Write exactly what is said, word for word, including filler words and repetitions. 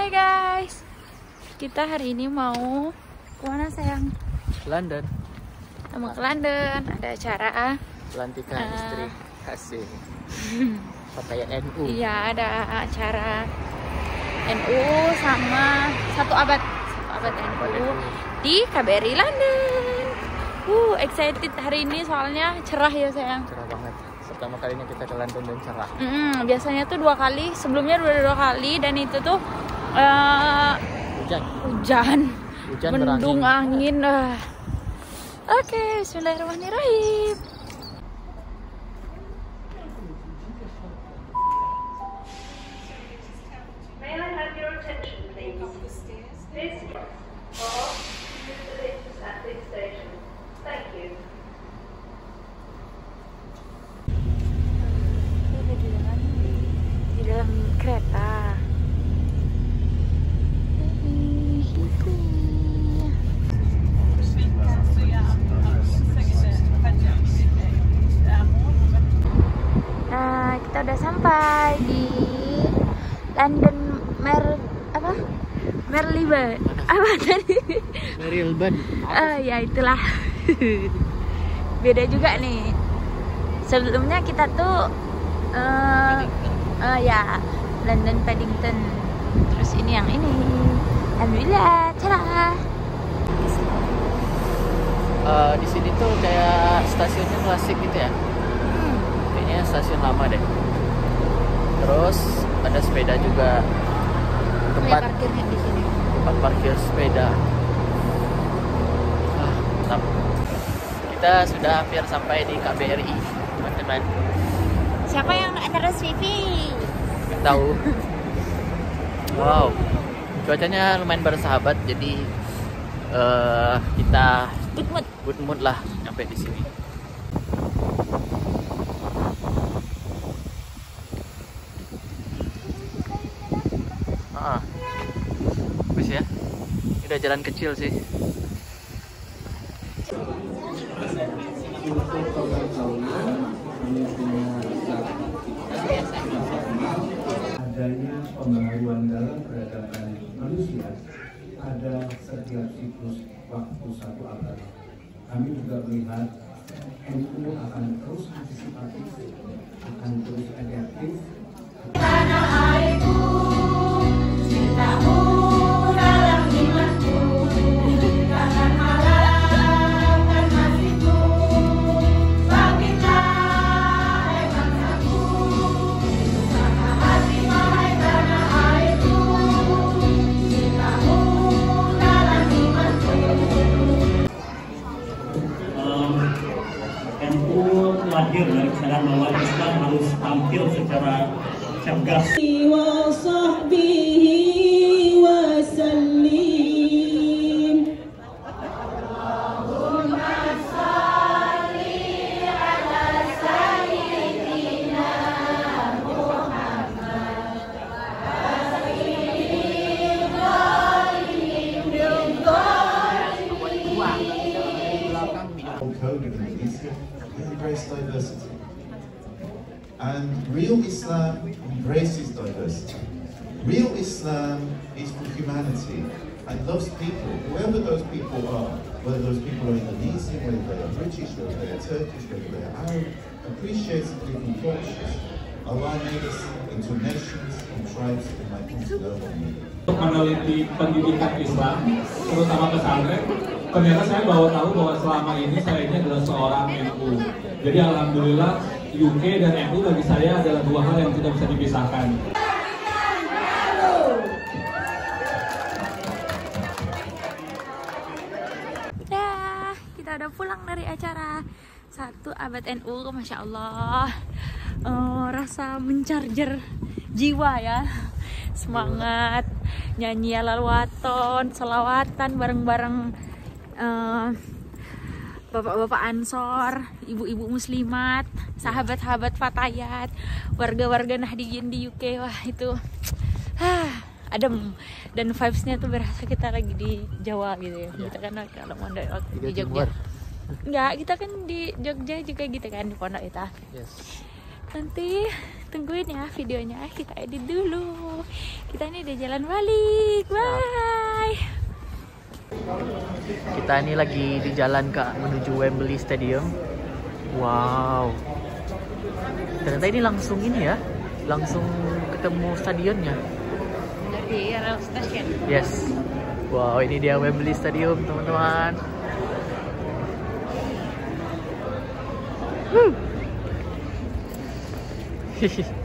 Hai guys, kita hari ini mau kemana sayang? London. Kita mau ke London, ada acara Pelantikan uh, istri kasih pakaian N U. Iya, ada acara N U sama satu abad satu abad N U di K B R I London. Uh, excited hari ini soalnya cerah ya sayang. Cerah banget. Pertama kalinya kita ke London dan cerah. Mm, biasanya tuh dua kali, sebelumnya dua dua kali dan itu tuh uh, hujan. Hujan. Hujan mendung berangin. angin. Uh. Oke, okay, bismillahirrahmanirrahim. May I have your attention, please? This or use the lifts at this station. Thank you. Ada di dalam di dalam kereta. Nah, kita udah sampai di London Mer apa? Marylebone. Apa tadi? Marylebone. Ah, ya itulah. Beda juga nih. Sebelumnya kita tuh uh, uh, ya London Paddington. Terus ini yang ini. Alhamdulillah, cerah. Uh, di sini tuh kayak stasiunnya klasik gitu ya. Hmm. Kayaknya stasiun lama deh. Terus ada sepeda juga. Tempat parkirnya di sini. Tempat parkir sepeda. Ah, mantap. Kita sudah hampir sampai di K B R I, teman-teman. Siapa yang terus Vivi? Nggak tahu. Wow, cuacanya lumayan bersahabat, jadi uh, kita Good mood. good mood lah sampai di sini. Ah, bagus ya. Ini udah jalan kecil sih. Adanya pembaharuan dalam peradaban manusia pada setiap siklus waktu satu abad. Kami juga melihat N U akan terus antisipatif, akan terus adaptif. Tanah airku, cintamu dalam jiwaku, takkan harapkan nasibku. Bangkitlah, hai bangsaku, tanah hati wahai tanah airku, cintamu dalam jiwaku. N U lahir dari kesadaran bahwa Islam harus tampil secara cerdas. Wa sahbihi wa sallim. Allahumma shalli ala sayyidina Muhammad. Code of Indonesia, we embrace diversity. And real Islam embraces diversity. Real Islam is for humanity and loves people, whoever those people are, whether those people are Indonesian, whether they are British, whether they are Turkish, whether they are Arab, appreciates different cultures. Allah made us into nations and tribes that might come to know one another. Untuk meneliti pendidikan Islam, terutama pesantren, ternyata saya baru tahu bahwa selama ini saya ini adalah seorang N U. Jadi alhamdulillah U K dan N U bagi saya adalah dua hal yang tidak bisa dipisahkan. Dah, kita udah pulang dari acara satu abad N U, masya Allah. Uh, rasa mencarger jiwa ya. Semangat nyanyi alal-waton, selawatan bareng-bareng uh, bapak-bapak Ansor, ibu-ibu muslimat, sahabat-sahabat Fatayat, warga-warga Nahdiyin di U K. Wah itu ah, adem dan vibes-nya tuh berasa kita lagi di Jawa gitu ya. Kita kan kalau mau di Jogja. Enggak, kita kan di Jogja juga gitu kan, di pondok itu. Yes. Nanti tungguin ya videonya, kita edit dulu. Kita ini udah jalan balik. Bye. Kita ini lagi di jalan ke menuju Wembley Stadium. Wow. Ternyata ini langsung ini ya, langsung ketemu stadionnya. Dari rail station. Yes. Wow, ini dia Wembley Stadium, teman-teman. Hmm.